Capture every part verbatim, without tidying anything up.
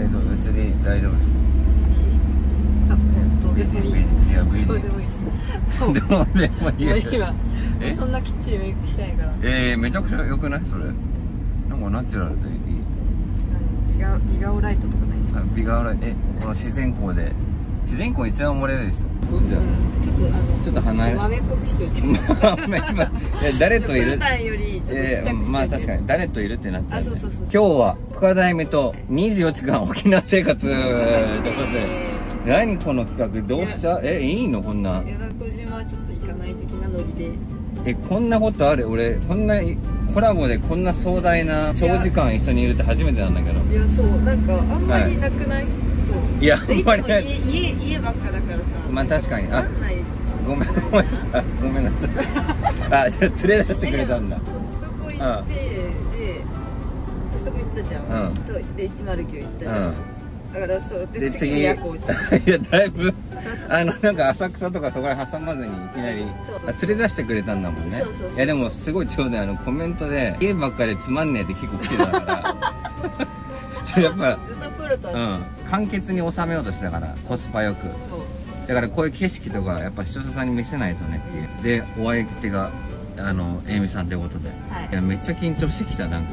ーと別に大丈夫です。 あ、どうでもいい。 いや、V 字。 どうでもいいです。 どうでもいいや。 今そんなきっちりメイクしたいから。 えー、めちゃくちゃ良くないそれ。なんかナチュラルでいい。 美顔美顔ライトとかないですか？ 美顔ライト、え、この自然光で。自然光一番漏れるですよ。 うん、ちょっとあのちょっと離れ豆っぽくしといて。 今いや誰といる？ 普段よりちょっとちっちゃくして。 まあ確かに誰といるってなっちゃう。 あ、そうそうそう。 今日は深田夢とにじゅうよじかん沖縄生活ということで。何この企画どうした？え、いいのこんな。 宮古島はちょっと行かない的なノリで。 え、こんなことある？俺こんなコラボでこんな壮大な長時間一緒にいるって初めてなんだけど。 いや、そう、なんかあんまりなくない？そう。 いや、あんまりない。 家家ばっかだからさ。 まあ確かに。あ、ごめんごめん。あ、ごめんなさい。あ、じゃあ連れ出してくれたんだ。 コストコ行ってでコストコ行ったじゃん。とでいちまるきゅう行ったじゃん。だからそうで次宮古じゃん。いやだいぶあのなんか浅草とかそこら挟まずにいきなり連れ出してくれたんだもんね。いやでもすごいちょうどあのコメントで家ばっかりつまんねえって結構来てたからやっぱずっとプロとうん簡潔に収めようとしてたからコスパよく。だからこういう景色とかやっぱ視聴者さんに見せないとねっていうでお相手があのえいみさんってことで、いやめっちゃ緊張してきたなんか。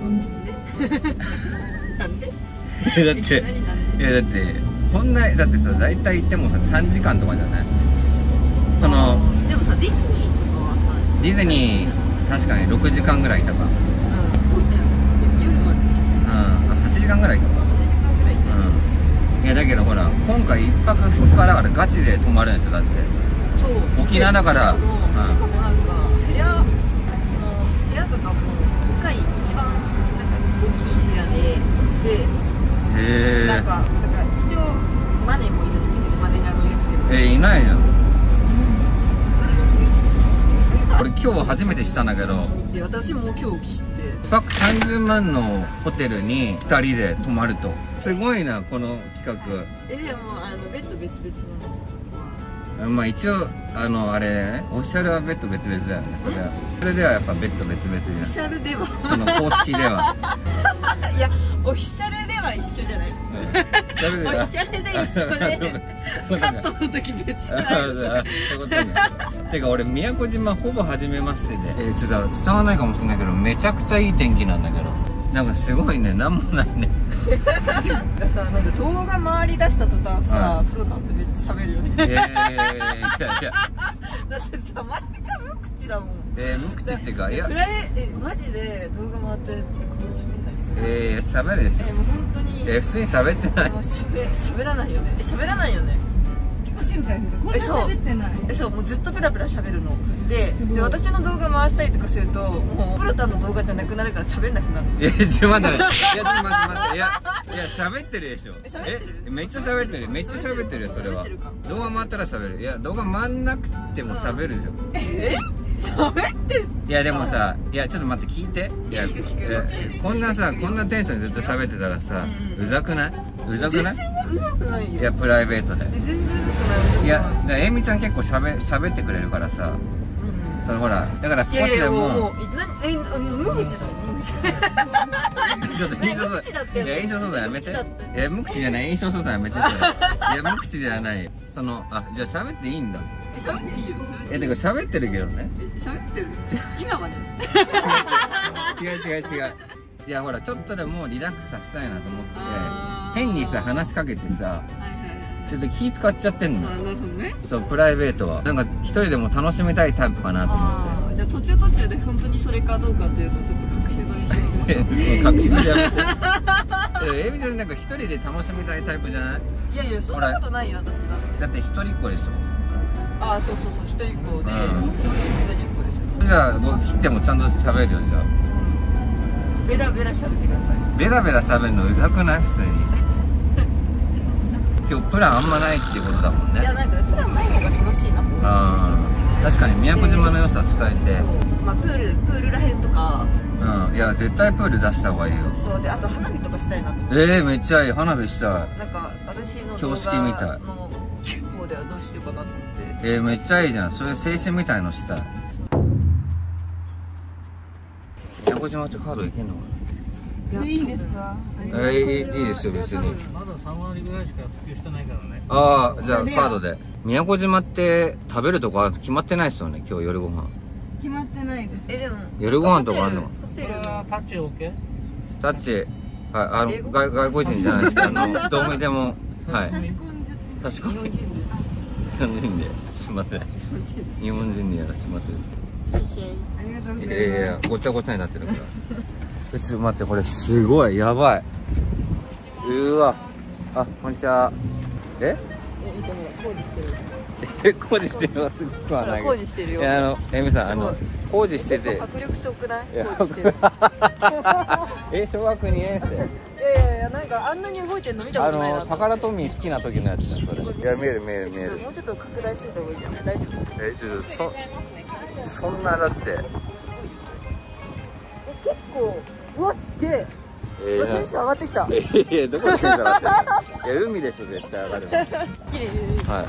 なんで？ だっていやだってこんなだってさ大体行ってもささんじかんとかじゃない？そのでもさディズニーとかはさディズニー確かにろくじかんぐらいいたか。うん置いたよ夜まで。 うんはちじかんぐらいいたか。 はちじかんぐらいいた。 うんいやだけどほら今回いっぱくふつかだからガチで泊まるんですよだって。そう沖縄だから。 しかもなんか部屋その部屋とかも深い一番なんか大きい部屋ででなんか、なんか一応マネーもいるんですけど、マネージャーもいるんですけど。 えー、いないじゃん。俺今日初めて知ったんだけど。 で、私も今日知って。 いっぱくさんじゅうまんのホテルにふたりで泊まると。すごいなこの企画。 え、でもあのベッド別々なんですよ。 まあ一応あのあれね、オフィシャルはベッド別々だよね。それは。それではやっぱベッド別々じゃん。 オフィシャルでは。 その公式では。 いや。オフィシャルでは一緒じゃない。オフィシャルで一緒でカットの時別じゃない。 てか俺宮古島ほぼ初めましてで、えー、ちょっと伝わらないかもしれないけどめちゃくちゃいい天気なんだけどなんかすごいねなんもないね。 なんかさなんか動画回り出した途端さプロなんてめっちゃ喋るよね。いやいやいやいやだってさ毎回無口だもん。 えー、無口っていうかいやえマジで動画回ってる時こんな喋んないっすよ。 えー、喋るでしょ。 えー、もう本当にえー、普通に喋ってない。 もう喋喋らないよね。え喋らないよね。 結構静かですけどこんな喋ってない。 えそうもうずっとペラペラ喋るのでで私の動画回したりとかするともうプロタンの動画じゃなくなるから喋んなくなる。 いやちょっと待っていやちょっと待って待っていやいや喋ってるでしょ。えめっちゃ喋ってるめっちゃ喋ってるよそれは。動画回ったら喋る。いや動画回んなくても喋るじゃん。 え喋ってる。 いやでもさいやちょっと待って聞いて。いやこんなさこんなテンションでずっと喋ってたらさうざくないうざくない？ 全然うざくないよ。 いやプライベートで全然うざくない。 いやだからえいみちゃん結構しゃべ喋ってくれるからさそのほらだから少しでもえ無口だよ無口。 ちょっと印象そういや印象操作やめて。いや無口じゃない印象操作やめて。いや無口じゃないそのあじゃあ喋っていいんだ。 喋っていいよ。 えてか喋ってるけどね。 喋ってる今まで。 違う違う違う。いやほらちょっとでもリラックスさせたいなと思って変にさ話しかけてさちょっと気使っちゃってんの。 なるほどね。 そうプライベートはなんか一人でも楽しみたいタイプかなと思って。 じゃあ途中途中で本当にそれかどうかっていうのをちょっと隠し撮りして隠し撮りやめて。えみちゃんなんか一人で楽しみたいタイプじゃない？ いやいやそんなことないよ私だって。 だって一人っ子でしょ。 ああそうそうそう一人っ子で一人っ子でしょ。 じゃあ僕切ってもちゃんと喋るよじゃあ。 ベラベラ喋ってください。 ベラベラ喋るのうざくない普通に。今日プランあんまないっていうことだもんね。 いやなんかプランない方が楽しいなと思って。 ああ確かに宮古島の良さ伝えて。そうまあプールプールらへんとか。 うんいや絶対プール出した方がいいよ。 そうであと花火とかしたいなと思って。 ええめっちゃいい花火したい。 なんか私の標識みたい。 の方ではどうしようかなと思って。 えー、めっちゃいいじゃん。そういう青春みたいのしたい。宮古島ってカードいけんのかな。 いいですか？ えいいいいですよ別に。 まださんわりぐらいしか普及してないからね。 ああ、じゃあカードで。宮古島って食べるとこ決まってないですよね、今日夜ご飯。 決まってないです。 えでも夜ご飯とかあるの？ ホテルこれはタッチ OK？ タッチ、はい、あの外外国人じゃないですか。あのどう見てもはい。 差し込んじゃって。 差し込んで。日本人でしまって日本人にやらしまってる。 ありがとうございます。 いやいやいや、ごちゃごちゃになってるから。え、ちょっと待って、これすごいやばい。うわ、あ、こんにちは。え？ え見ても工事してる。 え、工事してる。 ほら工事してるよ。 いや、あの、えみさん、あの工事してて。 迫力すごくない？ いや工事してる。 え、小学にねん生。 いやいやいや、なんかあんなに動いてるの見たあことないな。 の、タカラトミー好きな時のやつだ、それ。いや、見える見える見える。 もうちょっと拡大してた方がいいんじゃない？大丈夫？ え、ちょっと、そ、そんなだって。 結構、うわすげえ。 えー、 テンション上がってきた。 えいや、どこでテンション上がってんの？いや、海でしょ、絶対上がるの。 綺麗。 はい。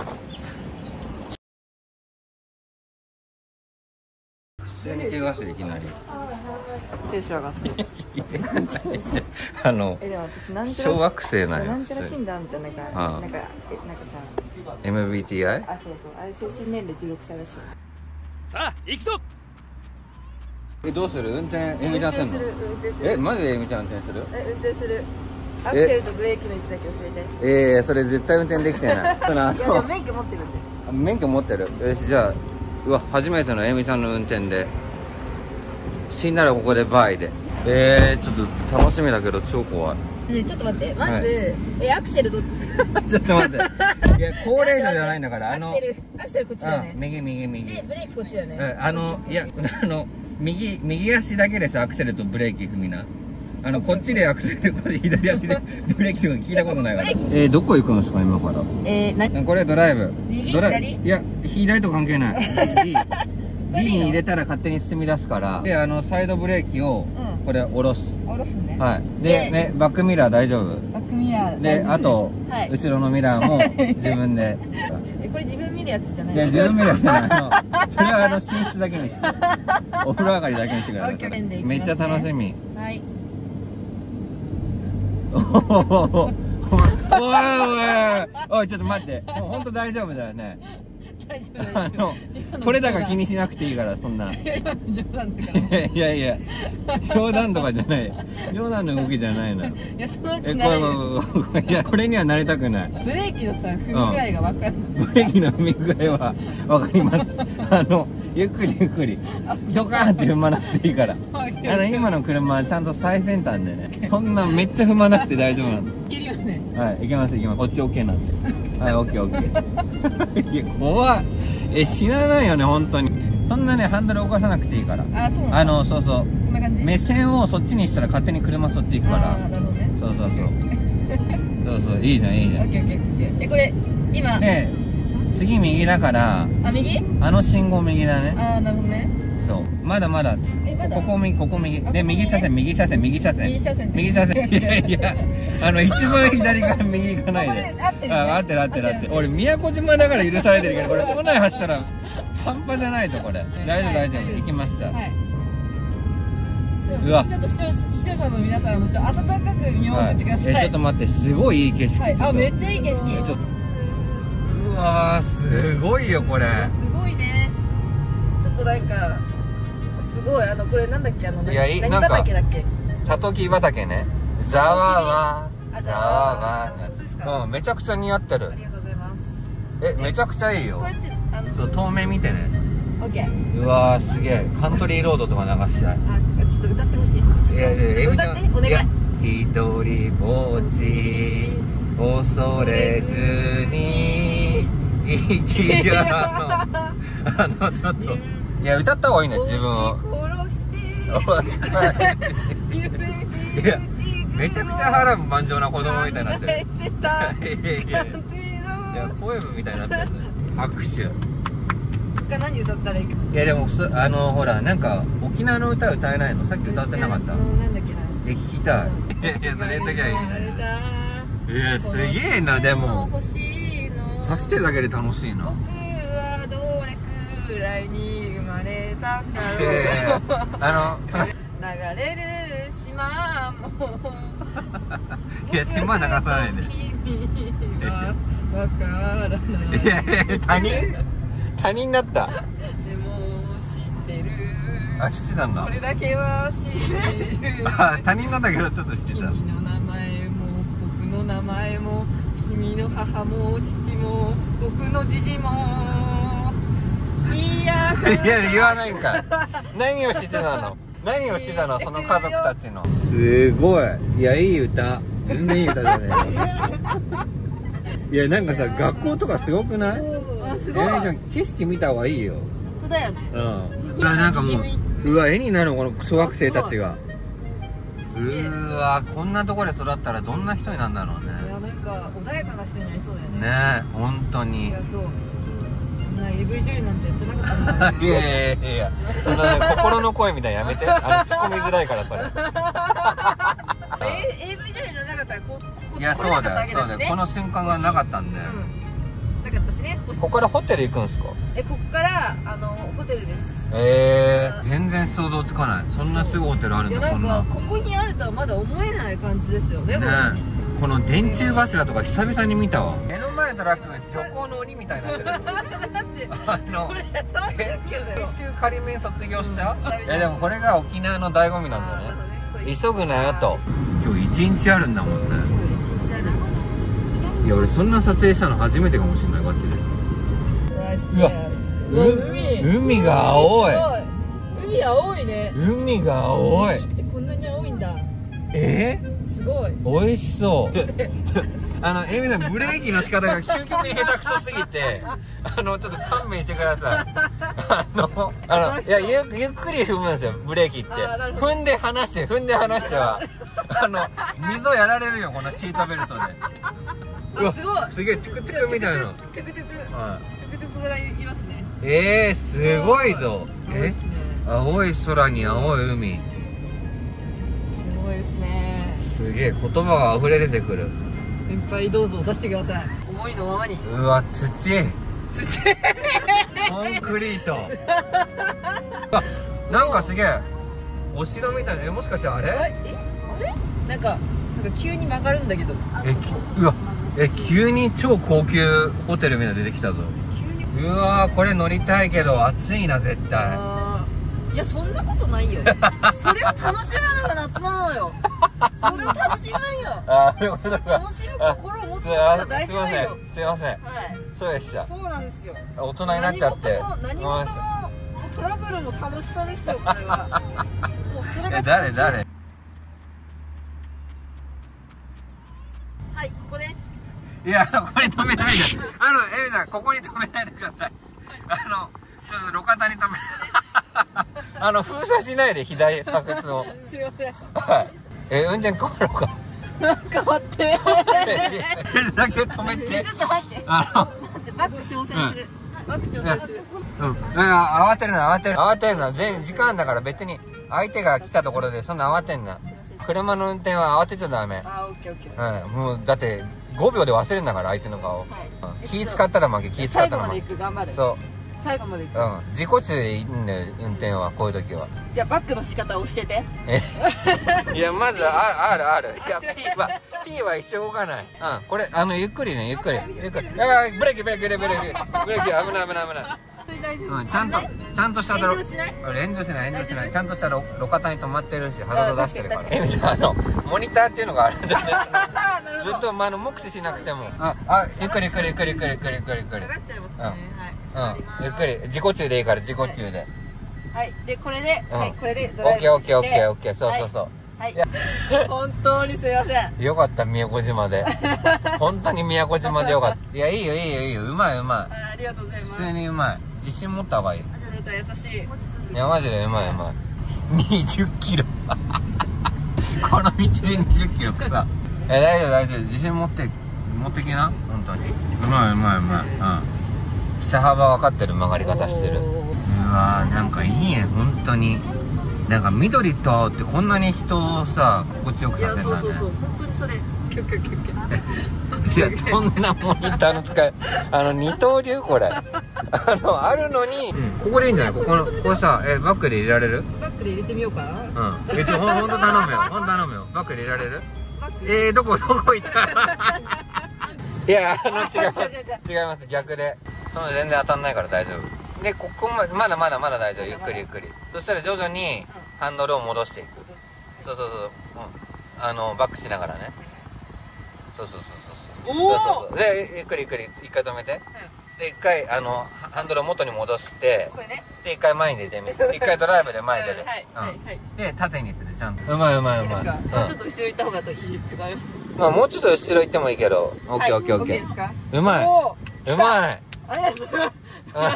普通に怪我していきなり。 テンション上がってる。 あのえでも私なんちゃら小学生なんや。 なんちゃら診断じゃないか。なんかえなんかさ。 エムビーティーアイ？ あそうそうあれ精神年齢じゅうろくさいらしい。 さあ行くぞ。 え、どうする？運転エミちゃんするの？ 運転する。 え、マジでエミちゃん運転する？ え運転する。アクセルとブレーキの位置だけ教えて。 ええー、それ絶対運転できてない。いやいやでも免許持ってるんで。 免許持ってる。よし、じゃあ、うわ、初めてのエミちゃんの運転で。死んだらここでバイで。えー、ちょっと楽しみだけど超怖い。 ねちょっと待ってまず、 はい、 えアクセルどっち？ ちょっと待って。いや高齢者じゃないんだからあのアクセルアクセルこっちだよね。 右右右。 でブレーキこっちだよね。 あのいやあの右右足だけですアクセルとブレーキ踏みな。あのこっちでアクセルこっち左足でブレーキとか聞いたことないから。えー、どこ行くんですか今から？ えー、なこれドライブ。 右ドラ左？ いや左と関係ない。D D に入れたら勝手に進み出すから。であのサイドブレーキをこれ下ろす。 下ろすね。 はい。でねバックミラー大丈夫？ バックミラーであと後ろのミラーも自分で。 えこれ自分見るやつじゃない？ いや自分見るやつじゃない。あのそれはあの寝室だけにして。お風呂上がりだけにしてください。めっちゃ楽しみ。 はい。 おおおいおいちょっと待って。もう本当大丈夫だよね。 大丈夫あのこれだから気にしなくていいからそんな。い冗談だから。 やいや冗談とかじゃない。冗談の動きじゃないのよ。 いやそのうちえなれる。 これいやこれにはなりたくない。 ブレーキのさ踏み具合が分かんない。 ブレーキの踏み具合は分かります。あのゆっくりゆっくりドカーンって踏まなくていいから。あの今の車はちゃんと最先端でね。そんなめっちゃ踏まなくて大丈夫なの。 いけるよね。 はい、行けます行けます。こっち OK なんで。はい、OK OK。いや怖い。え死なないよね本当に。そんなねハンドル動かさなくていいから。 あそう。 あのそうそう。 こんな感じ。 目線をそっちにしたら勝手に車そっち行くから。 あなるほどね。 そうそうそう。そうそういいじゃんいいじゃん。 オッケーオッケーオッケー。えこれ今。 で次右だから。 あ右？ あの信号右だね。 あなるほどね。そうまだまだここ右ここ右で右車線右車線右車線右車線右車線。いやいやあの一番左から右行かないで。 合ってるあ合ってる合ってる合ってる。俺宮古島だから許されてるけどこれ都内走ったら半端じゃないとこれ。大丈夫大丈夫行きました。 うわちょっと視聴視聴者の皆さんのちょっと温かく見守ってください。 えちょっと待ってすごいいい景色。 あめっちゃいい景色。 うわすごいよこれ。 すごいね。ちょっとなんかすごいあのこれなんだっけあの何畑だっけ？ サトキ畑ね。ざわわざわわ。うんめちゃくちゃ似合ってる。 ありがとうございます。 えめちゃくちゃいいよ。 こうやってあのそう遠目見てね。 オッケー。 うわーすげえカントリーロードとか流したい。 あちょっと歌ってほしい。 いやいや歌ってお願い。 一人ぼっち恐れずに生きよう。あのちょっといや歌った方がいいね自分を。いやめちゃくちゃ波乱万丈な子供みたいになってる。いやポエムみたいになってる。拍手。 何歌ったらいいか。 いやでもあのほらなんか沖縄の歌歌えないの？さっき歌ってなかった？ なんだっけな。 え聞きたい。いやいやそれだけはいい。いやすげえなでも。走ってるだけで楽しいな。 僕はどれくらいに生まれたんだろう。 あの流れる島島もいや島流さないで。 君はわからない。 いやいや他人他人だった。 でも知ってる。 あ、知ってたんだ。 これだけは知ってる。 あ、他人なんだけどちょっと知ってた。 君の名前も僕の名前も君の母も父も僕の父も。いやいや言わないんかい。何をしてたの？何をしてたのその家族たちの。すごい。いやいい歌。全然いい歌だね。いやなんかさ学校とかすごくない？ あすごい。 えー、じゃあ景色見た方がいいよ。 本当だよね。 うん。うわなんかもううわ絵になるこの小学生たちが。うーわこんなところで育ったらどんな人になるんだろうね。 いやなんか穏やかな人になりそうだよね。 ねえ本当に。 いやそう。そんな エーブイ 女優なんてやってなかったんだよ。 いやいやいやいやそのね心の声みたいなやめて。あの突っ込みづらいからそれ。 え エーブイ 女優のなかったらここいやそうだよそうだよこの瞬間がなかったんで。 なかったしね。 ここからホテル行くんですか？ えここからあのホテルです。 ええー、全然想像つかない。そんなすぐホテルあるんだ。こんな。 ここにあるとはまだ思えない感じですよね。 ねこの電柱柱とか久々に見たわ。目の前のトラックが徐行の鬼みたいになってる。だってあの九州仮免卒業した？いやでもこれが沖縄の醍醐味なんだよね。急ぐなよと。今日一日あるんだもんね。 そう一日ある。 いや俺そんな撮影したの初めてかもしれないガチで。うわ海海が青い。 海青いね。 海が青い。 海ってこんなに青いんだ。 えー？ すごい。 美味しそう。あのエミさんブレーキの仕方が究極に下手くそすぎて、あのちょっと勘弁してください。あのあのいやゆゆっくり踏むんですよブレーキって。踏んで離して踏んで離してはあの溝やられるよこのシートベルトで。うわすごい。すげえトゥクトゥクみたいな。 トゥクトゥクトゥクトゥクがいますね。 えー、すごいぞ。え青い空に青い海。 すごいですね。 すげえ言葉が溢れ出てくる。 先輩どうぞ出してください。思いのままに。 うわ土土土コンクリート。あなんかすげえお城みたいな。えもしかしてあれ？ えあれ？なんかなんか急に曲がるんだけど。 えうわえ急に超高級ホテルみたいなの出てきたぞ。うわーこれ乗りたいけど暑いな絶対。 いやそんなことないよ。それを楽しむのが夏なのよ。それを楽しむんよ。 あー楽しむ心を持つのが大事だよ。 すいませんすいません。はいそうでした。 そうなんですよ。 大人になっちゃって。 何事もトラブルも楽しさですよこれは。もうそれが。 え誰誰？ はいここです。 いやあのここに止めないで。あのエミさんここに止めないでください。あのちょっと路肩に止め。あの封鎖しないで左左折を。 すいません。 はい。え運転変わろうか。 変わって。 それだけ止めて。 ちょっと待って。 あの待ってバック挑戦する。バック挑戦する。 うん。慌てるな慌てる慌てるな。全時間だから別に相手が来たところでそんな慌てんな。車の運転は慌てちゃダメ。 あオッケーオッケー。 うんもうだってごびょうで忘れるんだから相手の顔。気使ったら負け気使ったら負け。 最後まで行く頑張る。 そう。 最後まで行く。 うん、自己中でいいんだよ運転はこういう時は。 じゃあバックの仕方を教えて。 えいやまず R R いや P は P は一生動かない。うんこれあのゆっくりねゆっくりゆっくり。あブレーキブレーキブレーキブレーキブレーキ危ない危ない危ない。うんちゃんとちゃんとしたドロ炎上しない炎上しない炎上しないちゃんとした路肩に止まってるしハザード出してるから。えみさんあのモニターっていうのがあるんだよね。ずっとあの目視しなくても。ああゆっくりゆっくりゆっくりゆっくりゆっくりゆっくりゆっくり。 下がっちゃいますね。はい。 うんゆっくり自己中でいいから自己中で。 はいでこれではいこれでドオッケーオッケーオッケーー。 オッケーそうそうそう。 はい。本当にすいません。 よかった宮古島で。本当に宮古島でよかった。いやいいよいいよいいようまいうまい。 ありがとうございます。 普通にうまい。自信持った方がいい。 あなた優しい。 いやマジでうまいうまい。にじゅっキロ。この道でにじゅっキロ草。え大丈夫大丈夫自信持って持ってきな本当に。うまいうまいうまい。うん。車幅分かってる曲がり方してる。うわーなんかいいね本当に。なんか緑と青ってこんなに人をさ心地よくさせるんだね。 いやそうそうそう本当にそれいや、どんなモニターの使い、あの二刀流これ。あのあるのに、ここでいいんじゃない？ここのこれさ、えバッグで入れられる？ バッグで入れてみようかな。 うん。うちほんほんと頼むよ。ほんと頼むよ。バッグで入れられる？えー、どこどこ行った？いや、あの違います違います、逆で。その全然当たんないから大丈夫で、ここまでまだまだまだ大丈夫。ゆっくりゆっくり。そしたら徐々にハンドルを戻していく。そうそうそう、うん、あのバックしながらね。そうそうそうそうそう。おそうそうそうで、ゆっくりゆっくり一回止めて、で一回あのハンドルを元に戻して、で一回前に出てみて、一回ドライブで前に出る。で縦にする、ちゃんと。うまいうまいうまい。 もうちょっと後ろ行った方がいいとかあります？ まあもうちょっと後ろ行ってもいいけど。オッケーオッケーオッケー。うまい。うまい。 ありがとうございます。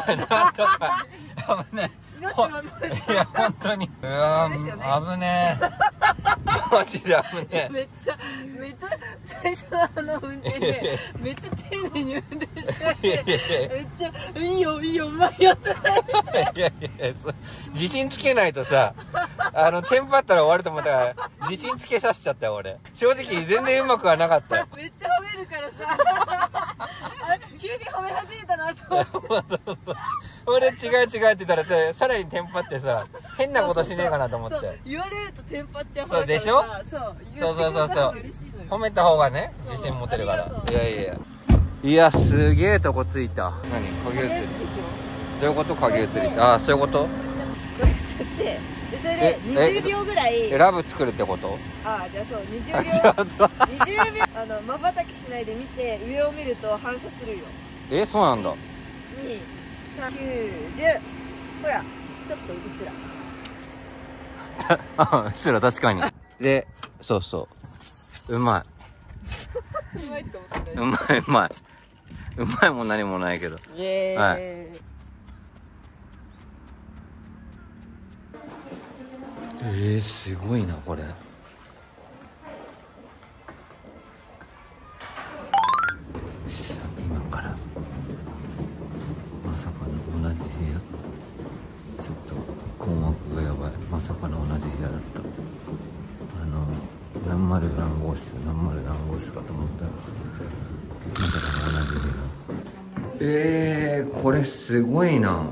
なんとか。危ない。いや本当に。うわ危ねえ。マジで危ねえ。 めっちゃめっちゃ最初のあの運転でめっちゃ丁寧に運転して、めっちゃいいよいいようまいよって。 いやいや自信つけないとさ、あのテンパったら終わると思ったから自信つけさせちゃったよ俺。正直全然うまくはなかったよ。 めっちゃ褒めるからさ。あれ急に褒め始めたなと思って。 俺違う違うって言ったらさらにテンパってさ、変なことしねえかなと思って。 言われるとテンパっちゃう。 そうでしょ。 そうそうそうそうそう。褒めた方がね自信持てるから。いやいやいや。いやすげえとこついた。何影移り？どういうこと？影移りって。ああそういうこと？ これ作ってでそれでにじゅうびょうぐらい。 えラブ作るってこと？ ああじゃあそうにじゅうびょう。にじゅうびょうあの瞬きしないで見て上を見ると反射するよ。 えそうなんだ。 にさんきゅうじゅうほらちょっとうっすら。 あうっすら確かに。でそうそううまい。 うまいと思ってた。 うまいうまい。うまいも何もないけど。 イエーイ。はい。 えー、すごいなこれ。今からまさかの同じ部屋。ちょっと困惑がやばい。まさかの同じ部屋だった。あの何丸何号室何丸何号室かと思ったらまさかの同じ部屋。えー、これすごいな。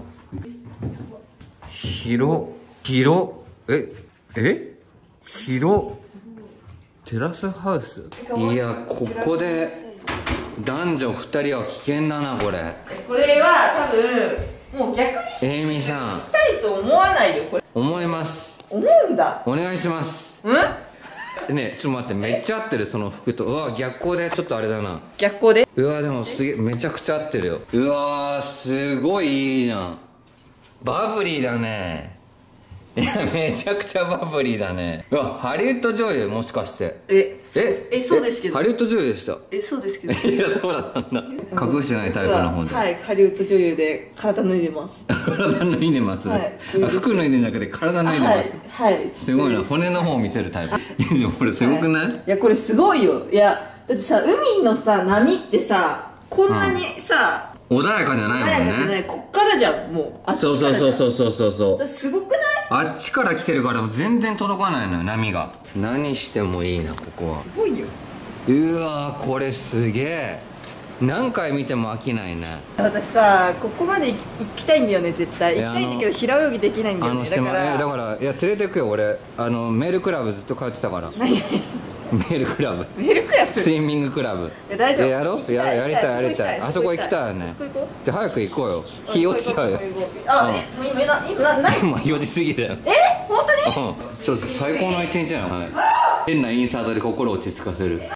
広広ええ広テラスハウス。いやここで男女ふたりは危険だなこれ。 これは多分もう逆にエイミさんしたいと思わないよこれ。 思います。 思うんだ。 お願いします。 うんねえちょっと待って、めっちゃ合ってるその服と。うわ逆光でちょっとあれだな。 逆光で。 うわでもすげえめちゃくちゃ合ってるよ。うわーすごいいいじゃん。バブリーだね。いやめちゃくちゃバブリーだね。うわハリウッド女優もしかして。 えええそうですけど。 ハリウッド女優でした。 えそうですけど。 いやそうだったんだ。隠してないタイプの方で。 はいハリウッド女優で体脱いでます。 体脱いでます。 はい、 服脱いでんじゃなくて体脱いでます。 はい、はい、 すごいな、骨の方を見せるタイプ。いやこれすごくない？ はい、いやこれすごいよ。いやだってさ海のさ波ってさこんなにさ、 うん、穏やかじゃないもんね。 穏やかじゃない。こっからじゃんもう。あっちからそうそうそうそうそうそう。 すごくない？ あっちから来てるから全然届かないのよ波が。何してもいいなここは。 すごいよ。 うわーこれすげえ。何回見ても飽きないね。 私さここまで行き、行きたいんだよね絶対。行きたいんだけど平泳ぎできないんだよね。だからだからいや連れてくよ俺。あのメールクラブずっと通ってたから。 何メールクラブ。 メールクラブ。 スイミングクラブ。 いや大丈夫。 やろう。ややりたいやりたい。あそこ行きたいよね。じゃあ早く行こうよ。日落ちちゃうよ。 あえ今な今な今よじ過ぎだよ。 え本当に？ うん。ちょっと最高の一日じゃない。変なインサートで心落ち着かせる。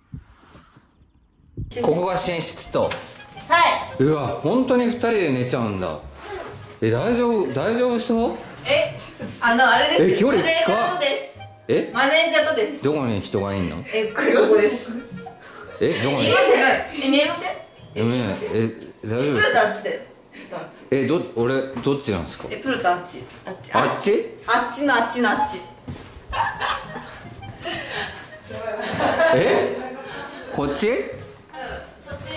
ここが寝室と。 はいうわ本当に二人で寝ちゃうんだ。え大丈夫大丈夫そう？ えあのあれです。 え距離近っ。えマネージャーとです。 どこに人がいんの？ えここです。 えどこに？ 見えません？え見えません？ え見えない。え大丈夫プロとあっちだよ。 えど俺どっちなんですか？ えプロとあっちあっちあっち？ あっちのあっちのあっち。 えこっち？ そっち。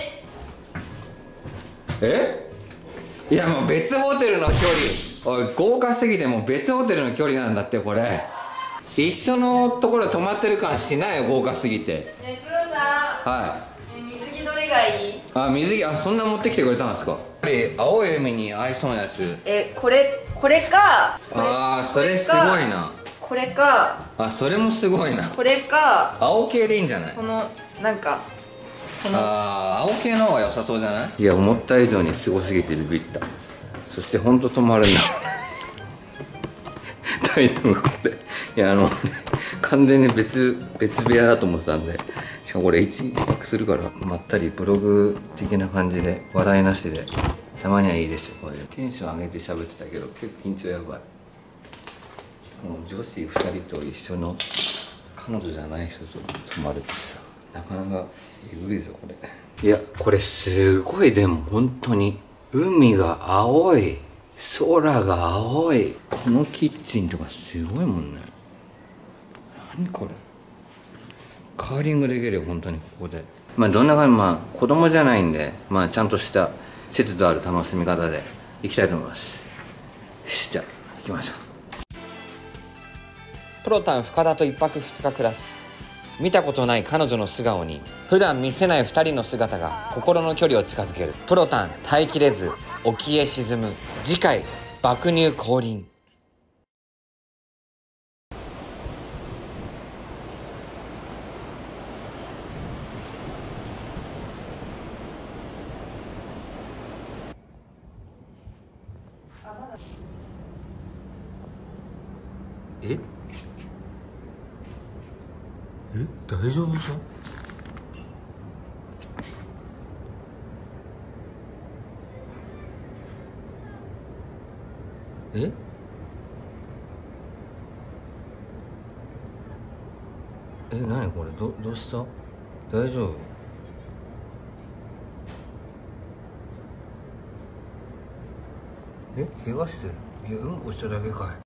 えいやもう別ホテルの距離。おい豪華すぎてもう別ホテルの距離なんだってこれ。一緒のところ泊まってる感しないよ豪華すぎて。 えプロはえ水着どれがいい？ あ、水着、あ、そんな持ってきてくれたんですか。やっぱり青い海に合いそうなやつ。 えこれこれかああ、それすごいな。 これかあ、それもすごいな。 これか青系でいいんじゃない。 このなんかこのああ、青系の方が良さそうじゃない。いや、思った以上にすごすぎてビビった。そして本当止まるんだ大丈夫これ。いや、あの完全に別別部屋だと思ってたんで、しかもこれ一泊するからまったりブログ的な感じで笑いなしでたまにはいいでしょ。これテンション上げて喋ってたけど結構緊張やばい。もう女子ふたりと一緒の彼女じゃない人と泊まるってさ、なかなかえぐいぞこれ。いや、これすごい。でも本当に海が青い、空が青い、このキッチンとかすごいもんね。何これ、カーリングできるよ本当にここで。まあどんな感じ、まあ子供じゃないんで、まあちゃんとした節度ある楽しみ方でいきたいと思います。よし、じゃあ行きましょう。プロタン深田と一泊二日暮らす。見たことない彼女の素顔に普段見せない二人の姿が心の距離を近づける。プロタン耐えきれず沖へ沈む。次回爆乳降臨。ええ、大丈夫そう？ええ、何これ、どどうした？大丈夫？え、怪我してる？いや、うんこしただけかい。